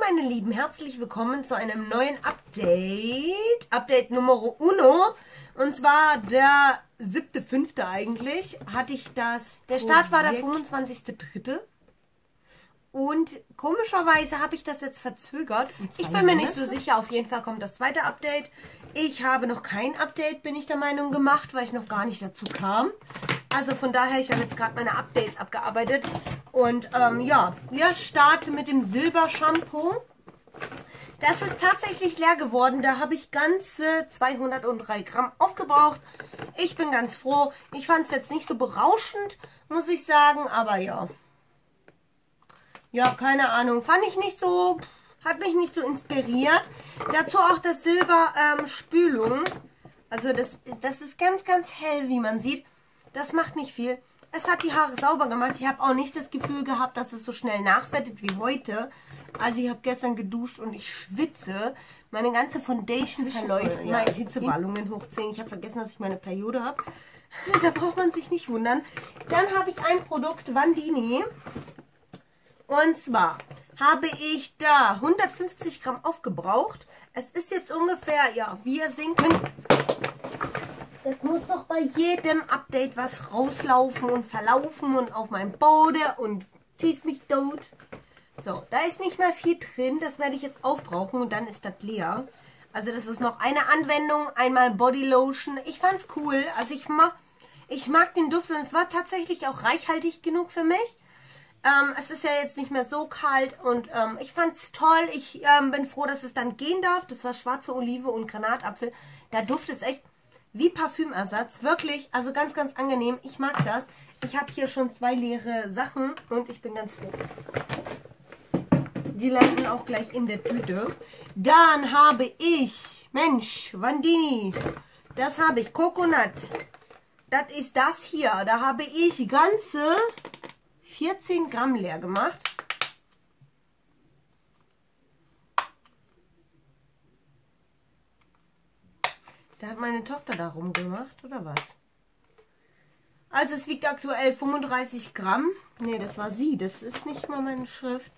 meine Lieben, herzlich willkommen zu einem neuen Update. Update Nummer uno. Und zwar der 7.5. eigentlich hatte ich das. Der Start war der 25.3. Und komischerweise habe ich das jetzt verzögert. Ich bin mir nicht so sicher. Auf jeden Fall kommt das zweite Update. Ich habe noch kein Update, bin ich der Meinung, gemacht, weil ich noch gar nicht dazu kam. Also von daher, ich habe jetzt gerade meine Updates abgearbeitet. Und ja, wir starten mit dem Silber-Shampoo. Das ist tatsächlich leer geworden. Da habe ich ganze 203 Gramm aufgebraucht. Ich bin ganz froh. Ich fand es jetzt nicht so berauschend, muss ich sagen. Aber ja. Ja, keine Ahnung. Fand ich nicht so... Hat mich nicht so inspiriert. Dazu auch das Silber-Spülung. Also das ist ganz, ganz hell, wie man sieht. Das macht nicht viel. Es hat die Haare sauber gemacht. Ich habe auch nicht das Gefühl gehabt, dass es so schnell nachfettet wie heute. Also ich habe gestern geduscht und ich schwitze. Meine ganze Foundation verläuft. Ja. Meine Hitzewallungen hochziehen. Ich habe vergessen, dass ich meine Periode habe. Da braucht man sich nicht wundern. Dann habe ich ein Produkt, Vandini. Und zwar habe ich da 150 Gramm aufgebraucht. Es ist jetzt ungefähr, ja, wie ihr sehen könnt, es muss doch bei jedem Update was rauslaufen und verlaufen und auf meinem Boden und schießt mich tot. So, da ist nicht mehr viel drin. Das werde ich jetzt aufbrauchen und dann ist das leer. Also das ist noch eine Anwendung, einmal Body Lotion. Ich fand's cool. Also ich mag den Duft und es war tatsächlich auch reichhaltig genug für mich. Es ist ja jetzt nicht mehr so kalt und ich fand es toll. Ich bin froh, dass es dann gehen darf. Das war schwarze Olive und Granatapfel. Der Duft ist echt wie Parfümersatz. Wirklich, also ganz, ganz angenehm. Ich mag das. Ich habe hier schon 2 leere Sachen und ich bin ganz froh. Die landen auch gleich in der Tüte. Dann habe ich, Mensch, Vandini. Das habe ich, Coconut. Das ist das hier. Da habe ich ganze 14 Gramm leer gemacht. Da hat meine Tochter da rumgemacht, oder was? Also es wiegt aktuell 35 Gramm. Ne, das war sie. Das ist nicht mal meine Schrift.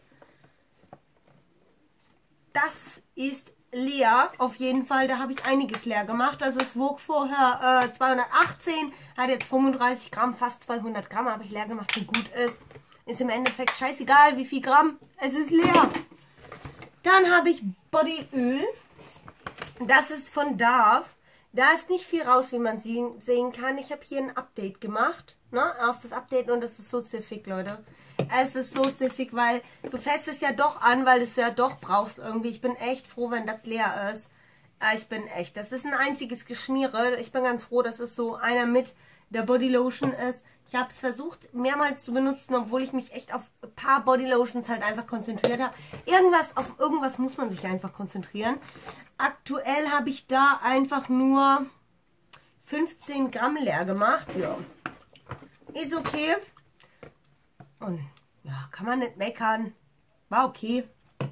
Das ist leer, auf jeden Fall. Da habe ich einiges leer gemacht. Also es wog vorher 218, hat jetzt 35 Gramm, fast 200 Gramm habe ich leer gemacht, wie gut ist. Ist im Endeffekt scheißegal, wie viel Gramm. Es ist leer. Dann habe ich Bodyöl. Das ist von Dove. Da ist nicht viel raus, wie man sehen kann. Ich habe hier ein Update gemacht. Ne? Erstes Update und das ist so siffig, Leute. Es ist so siffig, weil du fässt es ja doch an, weil du es ja doch brauchst irgendwie. Ich bin echt froh, wenn das leer ist. Ich bin echt. Das ist ein einziges Geschmiere. Ich bin ganz froh, dass es so einer mit der Bodylotion ist. Ich habe es versucht, mehrmals zu benutzen, obwohl ich mich echt auf ein paar Bodylotions halt einfach konzentriert habe. Auf irgendwas muss man sich einfach konzentrieren. Aktuell habe ich da einfach nur 15 Gramm leer gemacht. Ja, ist okay. Und ja, kann man nicht meckern. War okay.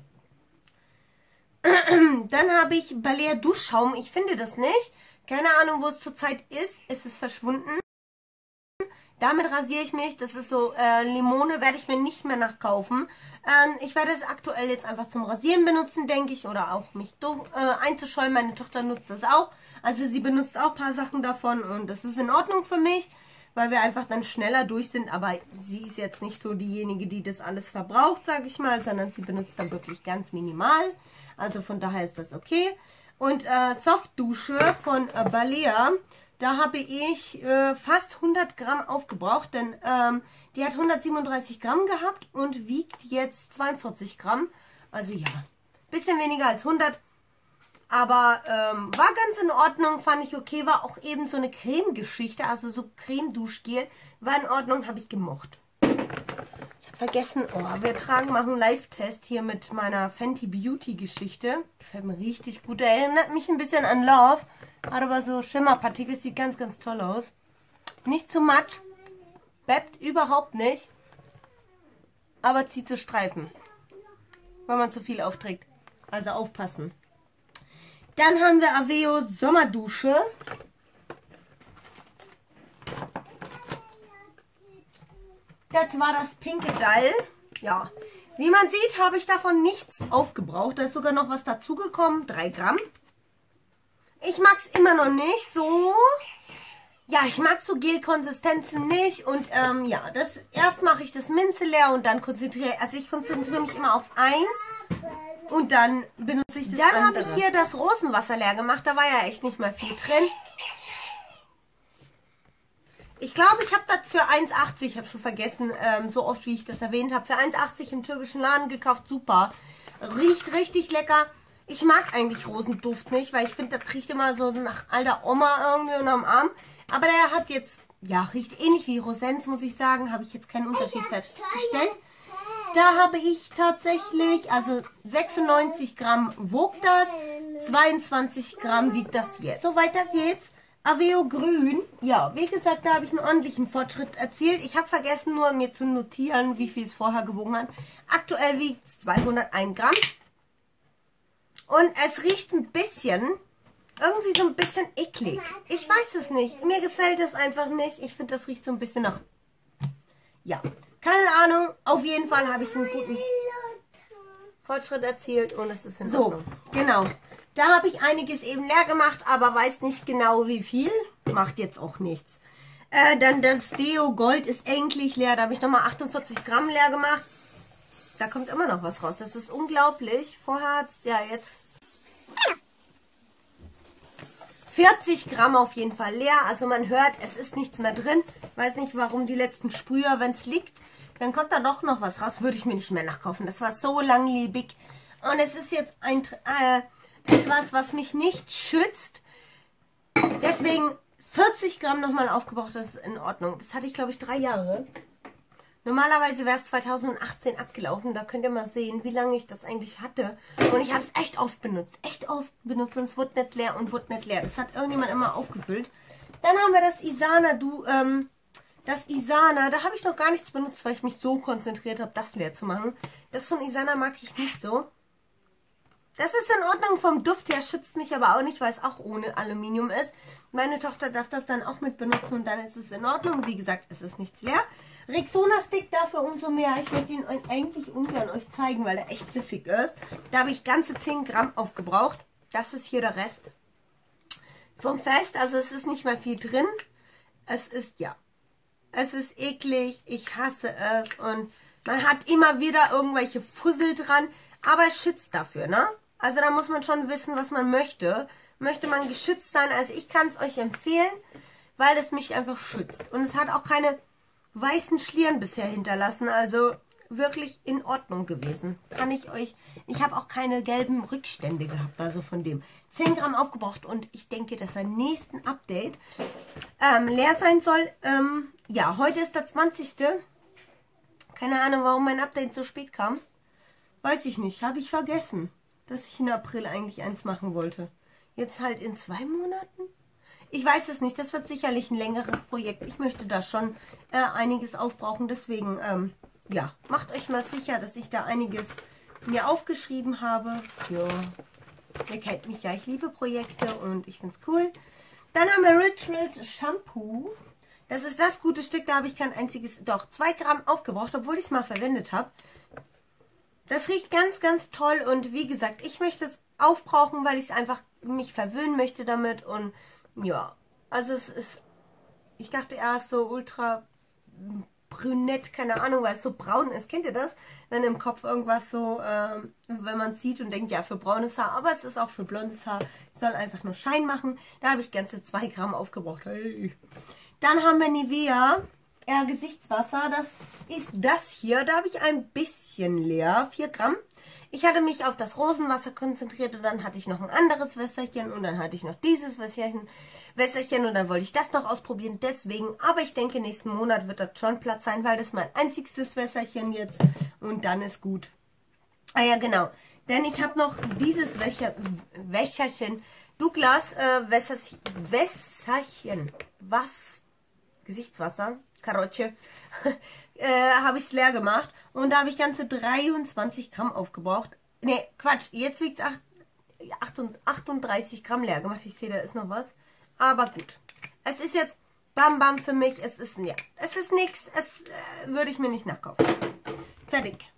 Dann habe ich Balea Duschschaum. Ich finde das nicht. Keine Ahnung, wo es zurzeit ist. Es ist verschwunden. Damit rasiere ich mich. Das ist so Limone, werde ich mir nicht mehr nachkaufen. Ich werde es aktuell jetzt einfach zum Rasieren benutzen, denke ich. Oder auch mich einzuschäumen. Meine Tochter nutzt das auch. Also sie benutzt auch ein paar Sachen davon. Und das ist in Ordnung für mich, weil wir einfach dann schneller durch sind. Aber sie ist jetzt nicht so diejenige, die das alles verbraucht, sage ich mal. Sondern sie benutzt dann wirklich ganz minimal. Also von daher ist das okay. Und Softdusche von Balea. Da habe ich fast 100 Gramm aufgebraucht, denn die hat 137 Gramm gehabt und wiegt jetzt 42 Gramm. Also ja, bisschen weniger als 100, aber war ganz in Ordnung, fand ich okay. War auch eben so eine Creme-Geschichte, also so Creme-Duschgel, war in Ordnung, habe ich gemocht. Ich habe vergessen, machen einen Live-Test hier mit meiner Fenty Beauty-Geschichte. Gefällt mir richtig gut, erinnert mich ein bisschen an Love. Hat aber so Schimmerpartikel, sieht ganz, ganz toll aus. Nicht zu matt, bebt überhaupt nicht, aber zieht so Streifen, weil man zu viel aufträgt. Also aufpassen. Dann haben wir Aveo Sommerdusche. Das war das pinke Teil. Ja, Wie man sieht, habe ich davon nichts aufgebraucht. Da ist sogar noch was dazugekommen. 3 Gramm. Ich mag es immer noch nicht so. Ja, ich mag so Gelkonsistenzen nicht. Und ja, erst mache ich das Minze leer und dann ich konzentriere mich immer auf eins. Und dann benutze ich das andere. Dann habe ich hier das Rosenwasser leer gemacht. Da war ja echt nicht mal viel drin. Ich glaube, ich habe das für 1,80, ich habe schon vergessen, so oft wie ich das erwähnt habe, für 1,80 im türkischen Laden gekauft. Super. Riecht richtig lecker. Ich mag eigentlich Rosenduft nicht, weil ich finde, das riecht immer so nach alter Oma irgendwie unterm Arm. Aber der hat jetzt, ja, riecht ähnlich wie Rosens, muss ich sagen. Habe ich jetzt keinen Unterschied festgestellt. Da habe ich tatsächlich, also 96 Gramm wog das, 22 Gramm wiegt das jetzt. So, weiter geht's. Aveo Grün. Ja, wie gesagt, da habe ich einen ordentlichen Fortschritt erzielt. Ich habe vergessen, nur mir zu notieren, wie viel es vorher gewogen hat. Aktuell wiegt es 201 Gramm. Und es riecht ein bisschen, irgendwie so ein bisschen eklig. Ich weiß es nicht. Mir gefällt es einfach nicht. Ich finde, das riecht so ein bisschen nach... Ja, keine Ahnung. Auf jeden Fall habe ich einen guten Fortschritt erzielt und es ist in Ordnung. So, genau. Da habe ich einiges eben leer gemacht, aber weiß nicht genau wie viel. Macht jetzt auch nichts. Dann das Deo Gold ist endlich leer. Da habe ich nochmal 48 Gramm leer gemacht. Da kommt immer noch was raus. Das ist unglaublich. Vorher hat es ja jetzt 40 Gramm auf jeden Fall leer. Also man hört, es ist nichts mehr drin. Weiß nicht, warum die letzten Sprüher, wenn es liegt, dann kommt da doch noch was raus. Würde ich mir nicht mehr nachkaufen. Das war so langlebig. Und es ist jetzt etwas, was mich nicht schützt. Deswegen 40 Gramm nochmal aufgebraucht, das ist in Ordnung. Das hatte ich, glaube ich, 3 Jahre. Normalerweise wäre es 2018 abgelaufen. Da könnt ihr mal sehen, wie lange ich das eigentlich hatte. Und ich habe es echt oft benutzt. Echt oft benutzt. Und es wurde nicht leer und wurde nicht leer. Das hat irgendjemand immer aufgefüllt. Dann haben wir das Isana, da habe ich noch gar nichts benutzt, weil ich mich so konzentriert habe, das leer zu machen. Das von Isana mag ich nicht so. Das ist in Ordnung vom Duft her, schützt mich aber auch nicht, weil es auch ohne Aluminium ist. Meine Tochter darf das dann auch mit benutzen und dann ist es in Ordnung. Wie gesagt, es ist nichts leer. Rexona Stick dafür umso mehr. Ich möchte ihn euch eigentlich ungern euch zeigen, weil er echt siffig ist. Da habe ich ganze 10 Gramm aufgebraucht. Das ist hier der Rest vom Fest. Also es ist nicht mehr viel drin. Es ist, ja, es ist eklig. Ich hasse es und man hat immer wieder irgendwelche Fussel dran. Aber es schützt dafür, ne? Also da muss man schon wissen, was man möchte. Möchte man geschützt sein? Also ich kann es euch empfehlen, weil es mich einfach schützt. Und es hat auch keine weißen Schlieren bisher hinterlassen. Also wirklich in Ordnung gewesen. Kann ich euch... Ich habe auch keine gelben Rückstände gehabt. Also von dem 10 Gramm aufgebraucht. Und ich denke, dass beim nächsten Update leer sein soll. Ja, heute ist der 20. Keine Ahnung, warum mein Update so spät kam. Weiß ich nicht. Habe ich vergessen, dass ich in April eigentlich eins machen wollte. Jetzt halt in 2 Monaten? Ich weiß es nicht. Das wird sicherlich ein längeres Projekt. Ich möchte da schon einiges aufbrauchen. Deswegen, ja, macht euch mal sicher, dass ich da einiges mir aufgeschrieben habe. Ja, ihr kennt mich ja. Ich liebe Projekte und ich finde es cool. Dann haben wir Rituals Shampoo. Das ist das gute Stück. Da habe ich kein einziges, doch 2 Gramm aufgebraucht, obwohl ich es mal verwendet habe. Das riecht ganz, ganz toll und wie gesagt, ich möchte es aufbrauchen, weil ich es einfach mich verwöhnen möchte damit und ja, also es ist, ich dachte erst so ultra brünett, keine Ahnung, weil es so braun ist. Kennt ihr das? Wenn im Kopf irgendwas so, wenn man es sieht und denkt, ja, für braunes Haar, aber es ist auch für blondes Haar. Ich soll einfach nur Schein machen. Da habe ich ganze 2 Gramm aufgebraucht. Hey. Dann haben wir Nivea Gesichtswasser. Das ist das hier. Da habe ich ein bisschen leer. 4 Gramm. Ich hatte mich auf das Rosenwasser konzentriert und dann hatte ich noch ein anderes Wässerchen und dann hatte ich noch dieses Wässerchen und dann wollte ich das noch ausprobieren. Deswegen, aber ich denke, nächsten Monat wird das schon Platz sein, weil das ist mein einziges Wässerchen jetzt und dann ist gut. Ah ja, genau. Denn ich habe noch dieses Wässerchen, Douglas Wässerchen, Gesichtswasser, Karotsche, habe ich es leer gemacht und da habe ich ganze 23 Gramm aufgebraucht. Ne, Quatsch, jetzt wiegt es 38 Gramm leer gemacht. Ich sehe, da ist noch was. Aber gut. Es ist jetzt bam bam für mich. Es ist, ja, es ist nichts. Es würde ich mir nicht nachkaufen. Fertig.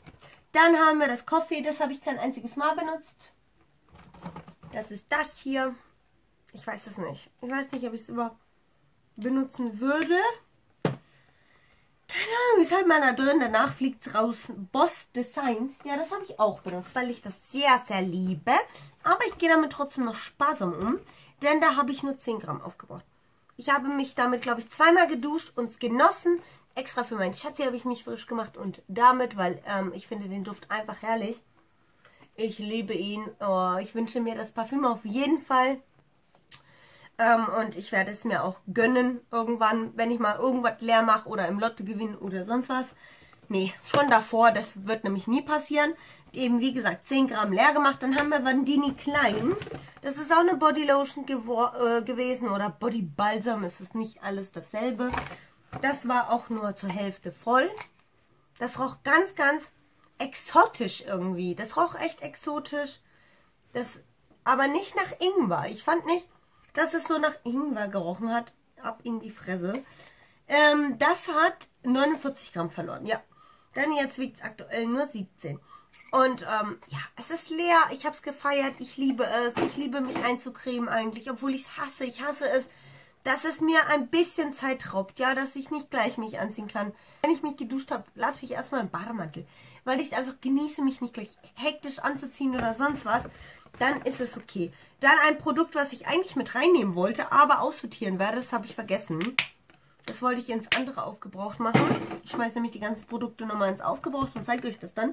Dann haben wir das Coffee, das habe ich kein einziges Mal benutzt. Das ist das hier. Ich weiß es nicht. Ich weiß nicht, ob ich es überhaupt benutzen würde. Keine Ahnung, ist halt mal da drin. Danach fliegt es raus. Boss Designs. Ja, das habe ich auch benutzt, weil ich das sehr, sehr liebe. Aber ich gehe damit trotzdem noch sparsam um. Denn da habe ich nur 10 Gramm aufgebraucht. Ich habe mich damit, glaube ich, zweimal geduscht und es genossen. Extra für meinen Schatzi habe ich mich frisch gemacht. Und damit, weil ich finde den Duft einfach herrlich. Ich liebe ihn. Oh, ich wünsche mir das Parfüm auf jeden Fall. Und ich werde es mir auch gönnen irgendwann, wenn ich mal irgendwas leer mache oder im Lotto gewinne oder sonst was. Nee, schon davor, das wird nämlich nie passieren. Eben wie gesagt 10 Gramm leer gemacht. Dann haben wir Vandini Klein. Das ist auch eine Bodylotion gewesen oder Body Balsam. Es ist nicht alles dasselbe. Das war auch nur zur Hälfte voll. Das roch ganz, ganz exotisch irgendwie. Das roch echt exotisch. Das aber nicht nach Ingwer. Ich fand nicht, dass es so nach Ingwer gerochen hat. Ab in die Fresse. Das hat 49 Gramm verloren. Ja. Dann jetzt wiegt es aktuell nur 17. Und ja, es ist leer. Ich habe es gefeiert. Ich liebe es. Ich liebe mich einzucremen eigentlich. Obwohl ich es hasse. Ich hasse es, dass es mir ein bisschen Zeit raubt. Ja, dass ich nicht gleich mich anziehen kann. Wenn ich mich geduscht habe, lasse ich erstmal einen Bademantel. Weil ich es einfach genieße, mich nicht gleich hektisch anzuziehen oder sonst was. Dann ist es okay. Dann ein Produkt, was ich eigentlich mit reinnehmen wollte, aber aussortieren werde. Das habe ich vergessen. Das wollte ich ins andere Aufgebraucht machen. Ich schmeiße nämlich die ganzen Produkte nochmal ins Aufgebraucht und zeige euch das dann.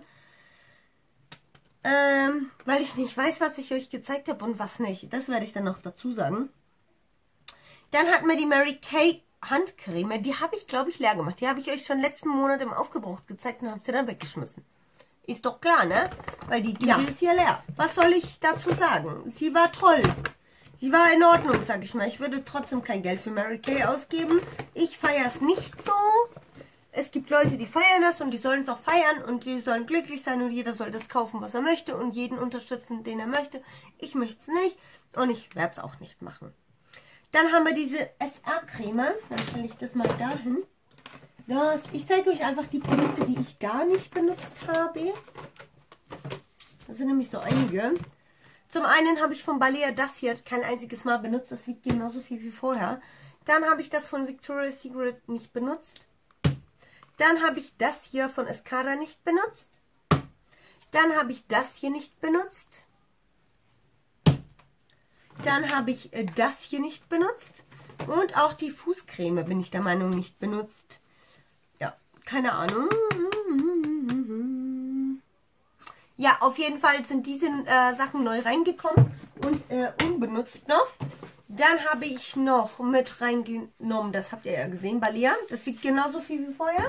Weil ich nicht weiß, was ich euch gezeigt habe und was nicht. Das werde ich dann noch dazu sagen. Dann hatten wir die Mary Kay Handcreme. Die habe ich, glaube ich, leer gemacht. Die habe ich euch schon letzten Monat im Aufgebraucht gezeigt und habe sie dann weggeschmissen. Ist doch klar, ne? Weil die Tüte ist hier leer. Was soll ich dazu sagen? Sie war toll. Sie war in Ordnung, sag ich mal. Ich würde trotzdem kein Geld für Mary Kay ausgeben. Ich feiere es nicht so. Es gibt Leute, die feiern das und die sollen es auch feiern und die sollen glücklich sein und jeder soll das kaufen, was er möchte und jeden unterstützen, den er möchte. Ich möchte es nicht und ich werde es auch nicht machen. Dann haben wir diese SR-Creme. Dann stelle ich das mal dahin. Ich zeige euch einfach die Produkte, die ich gar nicht benutzt habe. Das sind nämlich so einige. Zum einen habe ich von Balea das hier kein einziges Mal benutzt. Das wiegt genauso viel wie vorher. Dann habe ich das von Victoria's Secret nicht benutzt. Dann habe ich das hier von Escada nicht benutzt. Dann habe ich das hier nicht benutzt. Dann habe ich das hier nicht benutzt. Und auch die Fußcreme bin ich der Meinung nicht benutzt. Ja, keine Ahnung. Ja, auf jeden Fall sind diese Sachen neu reingekommen und unbenutzt noch. Dann habe ich noch mit reingenommen, das habt ihr ja gesehen, Balea. Das wiegt genauso viel wie vorher.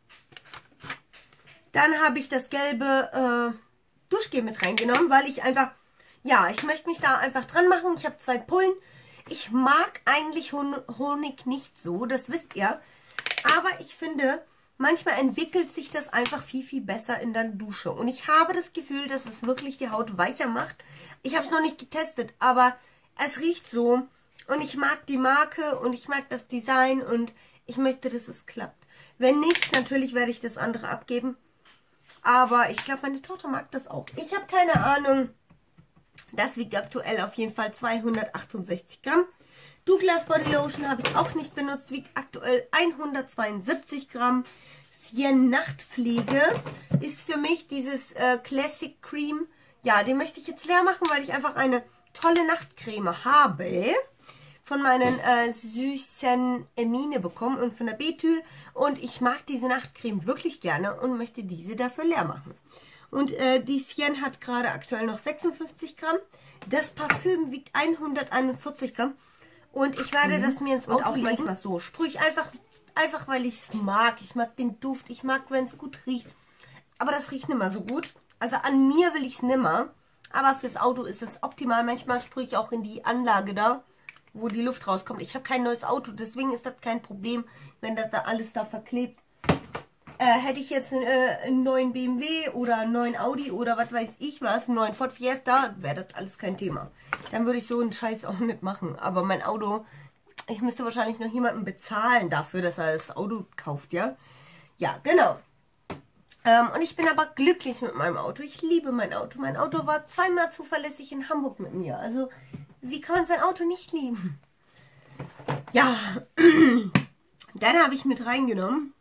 Dann habe ich das gelbe Duschgel mit reingenommen, weil ich einfach, ja, ich möchte mich da einfach dran machen. Ich habe 2 Pullen. Ich mag eigentlich Honig nicht so, das wisst ihr. Aber ich finde, manchmal entwickelt sich das einfach viel, viel besser in der Dusche. Und ich habe das Gefühl, dass es wirklich die Haut weicher macht. Ich habe es noch nicht getestet, aber es riecht so. Und ich mag die Marke und ich mag das Design und ich möchte, dass es klappt. Wenn nicht, natürlich werde ich das andere abgeben. Aber ich glaube, meine Tochter mag das auch. Ich habe keine Ahnung. Das wiegt aktuell auf jeden Fall 268 Gramm. Douglas Body Lotion habe ich auch nicht benutzt. Wiegt aktuell 172 Gramm. Sien Nachtpflege ist für mich dieses Classic Cream. Ja, den möchte ich jetzt leer machen, weil ich einfach eine tolle Nachtcreme habe. Von meinen süßen Emine bekommen und von der Betül. Und ich mag diese Nachtcreme wirklich gerne und möchte diese dafür leer machen. Und die Sien hat gerade aktuell noch 56 Gramm. Das Parfüm wiegt 141 Gramm. Und ich werde das mir ins Auto auch manchmal so sprühe einfach weil ich es mag. Ich mag den Duft. Ich mag, wenn es gut riecht. Aber das riecht nicht mehr so gut. Also an mir will ich es nimmer. Aber fürs Auto ist es optimal. Manchmal sprühe ich auch in die Anlage da, wo die Luft rauskommt. Ich habe kein neues Auto, deswegen ist das kein Problem, wenn das da alles da verklebt. Hätte ich jetzt einen neuen BMW oder einen neuen Audi oder was weiß ich was, einen neuen Ford Fiesta, wäre das alles kein Thema. Dann würde ich so einen Scheiß auch nicht machen. Aber mein Auto, ich müsste wahrscheinlich noch jemanden bezahlen dafür, dass er das Auto kauft, ja? Ja, genau. Und ich bin aber glücklich mit meinem Auto. Ich liebe mein Auto. Mein Auto war zweimal zuverlässig in Hamburg mit mir. Also, wie kann man sein Auto nicht lieben? Ja, dann habe ich mit reingenommen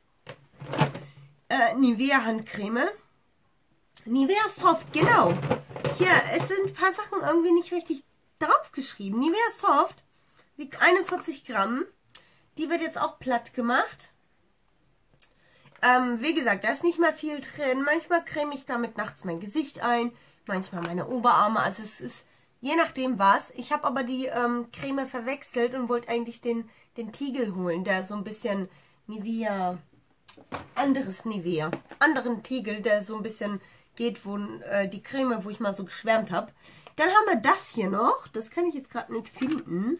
Nivea Handcreme. Nivea Soft, genau. Hier, es sind ein paar Sachen irgendwie nicht richtig draufgeschrieben. Nivea Soft wiegt 41 Gramm. Die wird jetzt auch platt gemacht. Wie gesagt, da ist nicht mal viel drin. Manchmal creme ich damit nachts mein Gesicht ein, manchmal meine Oberarme. Also es ist je nachdem was. Ich habe aber die Creme verwechselt und wollte eigentlich den Tiegel holen, der so ein bisschen Nivea, anderen Tiegel, der so ein bisschen geht, wo die Creme, wo ich mal so geschwärmt habe. Dann haben wir das hier noch. Das kann ich jetzt gerade nicht finden.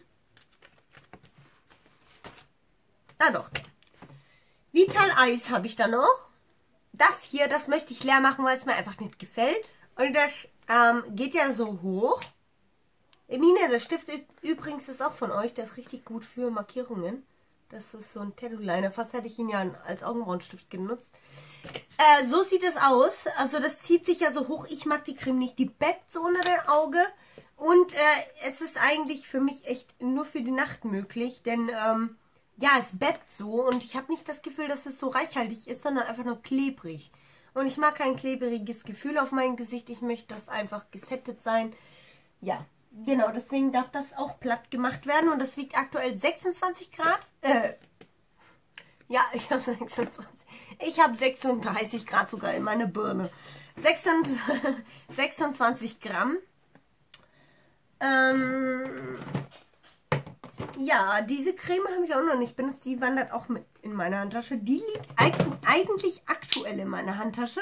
Ah doch. Vital Eis habe ich da noch. Das hier, das möchte ich leer machen, weil es mir einfach nicht gefällt. Und das geht ja so hoch. Emine, der Stift übrigens ist auch von euch. Der ist richtig gut für Markierungen. Das ist so ein Tattoo-Liner. Fast hätte ich ihn ja als Augenbrauenstift genutzt. So sieht es aus. Also das zieht sich ja so hoch. Ich mag die Creme nicht. Die beppt so unter dem Auge. Und es ist eigentlich für mich echt nur für die Nacht möglich. Denn ja, es beppt so. Und ich habe nicht das Gefühl, dass es so reichhaltig ist, sondern einfach nur klebrig. Und ich mag kein klebriges Gefühl auf meinem Gesicht. Ich möchte das einfach gesettet sein. Ja, genau. Deswegen darf das auch platt gemacht werden. Und das wiegt aktuell 26 Grad. Ja, ich habe 26. Ich habe 36 Grad sogar in meiner Birne. 26 Gramm. Ja, diese Creme habe ich auch noch nicht benutzt. Die wandert auch mit in meiner Handtasche. Die liegt eigentlich aktuell in meiner Handtasche.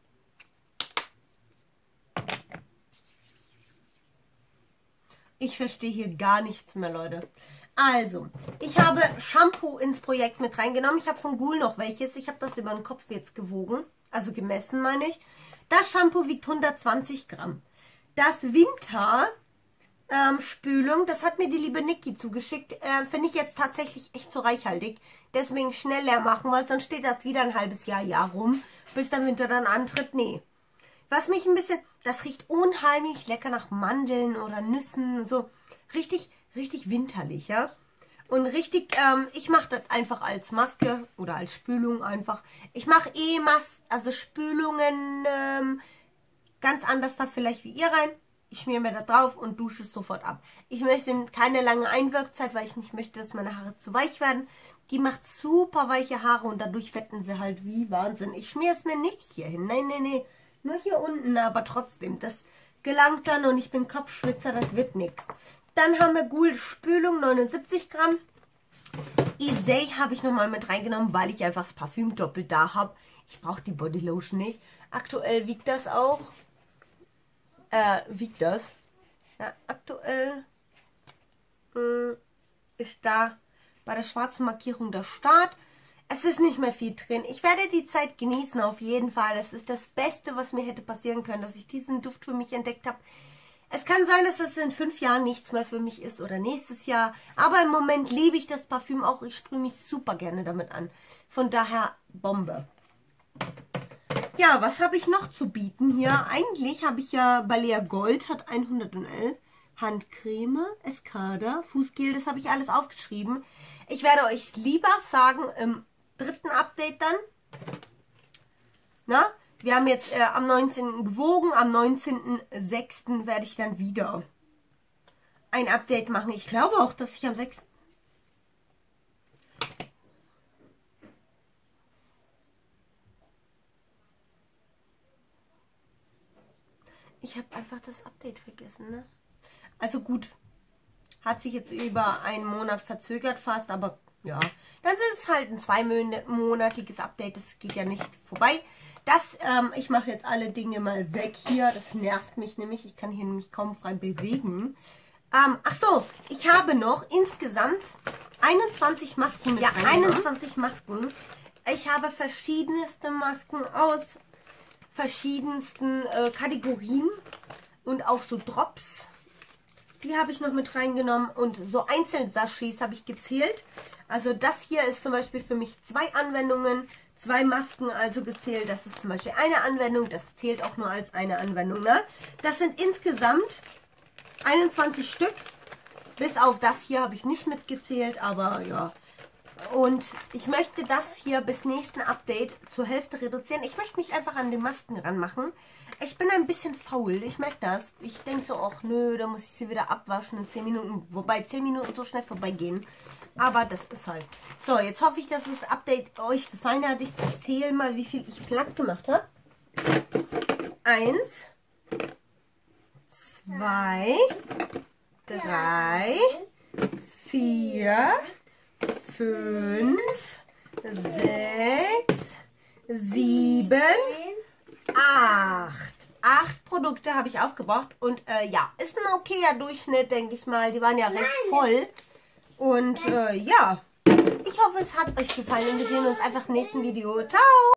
Ich verstehe hier gar nichts mehr, Leute. Also, ich habe Shampoo ins Projekt mit reingenommen. Ich habe von Ghoul noch welches. Ich habe das über den Kopf jetzt gewogen. Also gemessen, meine ich. Das Shampoo wiegt 120 Gramm. Das Winter Spülung, das hat mir die liebe Niki zugeschickt. Finde ich jetzt tatsächlich echt so reichhaltig. Deswegen schnell leer machen, weil sonst steht das wieder ein halbes Jahr rum, bis der Winter dann antritt. Nee. Was mich ein bisschen, das riecht unheimlich lecker nach Mandeln oder Nüssen. So richtig winterlich, ja. Und richtig, ich mache das einfach als Maske oder als Spülung einfach. Ich mache also Spülungen ganz anders da vielleicht wie ihr rein. Ich schmiere mir da drauf und dusche es sofort ab. Ich möchte keine lange Einwirkzeit, weil ich nicht möchte, dass meine Haare zu weich werden. Die macht super weiche Haare und dadurch fetten sie halt wie Wahnsinn. Ich schmiere es mir nicht hier hin. Nein, nein, nein. Nur hier unten, aber trotzdem. Das gelangt dann und ich bin Kopfschwitzer, das wird nichts. Dann haben wir Ghoul Spülung, 79 Gramm. Isay habe ich nochmal mit reingenommen, weil ich einfach das Parfüm doppelt da habe. Ich brauche die Bodylotion nicht. Aktuell wiegt das auch. Ja, aktuell ist da bei der schwarzen Markierung der Start. Es ist nicht mehr viel drin. Ich werde die Zeit genießen auf jeden Fall. Es ist das Beste, was mir hätte passieren können, dass ich diesen Duft für mich entdeckt habe. Es kann sein, dass es in 5 Jahren nichts mehr für mich ist oder nächstes Jahr. Aber im Moment liebe ich das Parfüm auch. Ich sprühe mich super gerne damit an. Von daher Bombe. Ja, was habe ich noch zu bieten hier? Eigentlich habe ich ja Balea Gold, hat 111. Handcreme, Escada, Fußgel, das habe ich alles aufgeschrieben. Ich werde euch lieber sagen im 3. Update dann. Na, wir haben jetzt am 19. gewogen, am 19.06. werde ich dann wieder ein Update machen. Ich glaube auch, dass ich am 6. Ich habe einfach das Update vergessen, ne? Also gut, hat sich jetzt über einen Monat verzögert fast, aber ja. Dann ist es halt ein 2-monatiges Update, das geht ja nicht vorbei. Ich mache jetzt alle Dinge mal weg hier, das nervt mich nämlich, ich kann hier nämlich kaum frei bewegen. Ach so, ich habe noch insgesamt 21 Masken mit reingenommen. 21 Masken. Ich habe verschiedenste Masken aus verschiedensten Kategorien und auch so Drops. Die habe ich noch mit reingenommen und so einzelne Sachets habe ich gezählt. Also das hier ist zum Beispiel für mich 2 Anwendungen. 2 Masken also gezählt. Das ist zum Beispiel eine Anwendung. Das zählt auch nur als eine Anwendung. Ne? Das sind insgesamt 21 Stück. Bis auf das hier habe ich nicht mitgezählt, aber ja. Und ich möchte das hier bis nächsten Update zur Hälfte reduzieren. Ich möchte mich einfach an den Masken ranmachen. Ich bin ein bisschen faul, ich merke das. Ich denke so, ach nö, da muss ich sie wieder abwaschen in 10 Minuten. Wobei 10 Minuten so schnell vorbeigehen. Aber das ist halt. So, jetzt hoffe ich, dass das Update euch gefallen hat. Ich zähle mal, wie viel ich platt gemacht habe. 1, 2, 3, 4, 5, 6, 7, 8. 8 Produkte habe ich aufgebraucht. Und ja, ist ein okayer Durchschnitt, denke ich mal. Die waren ja recht voll. Und ja, ich hoffe, es hat euch gefallen. Und wir sehen uns einfach im nächsten Video. Ciao!